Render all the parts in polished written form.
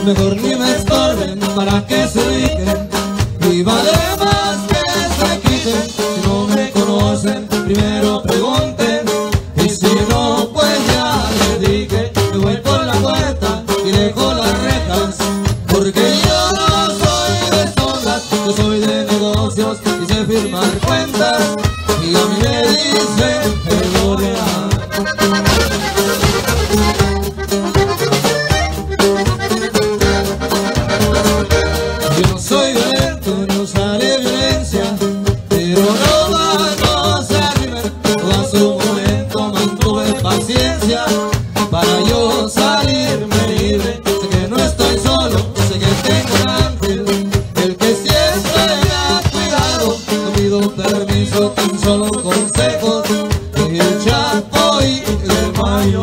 mejor ni me estorben para que se ubiquen. Y vale más que se quiten. Si no me conocen, primero pregunten. Y si no, pues ya les dije, me voy por la puerta y dejo las rejas. Porque yo no soy de zonas, yo soy de negocios y sé firmar cuentas. Y a mí me dicen Gloria. Yo no soy violento, no usaré violencia, pero no vamos a arrimer. A su momento mantuve paciencia para yo salirme libre. Sé que no estoy solo, sé que tengo un ángel, el que siempre me ha cuidado. No pido permiso, tan solo consejos, el Chapo y el Mayo.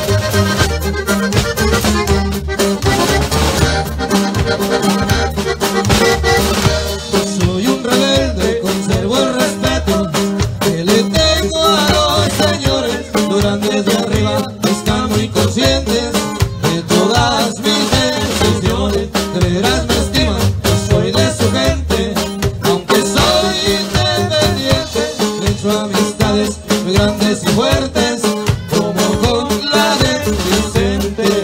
Soy un rebelde, conservo el respeto que le tengo a los señores. Los grandes de arriba están muy conscientes de todas mis decisiones. De veras me estiman, yo soy de su gente, aunque soy independiente. He hecho amistades muy grandes y fuertes, como con la de Vicente.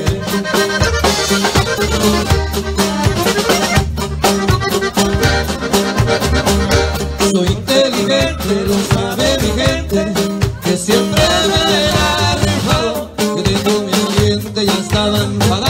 Soy inteligente, lo sabe mi gente, que siempre me ha rifado. Que tengo mi ambiente, ya estaban pagados.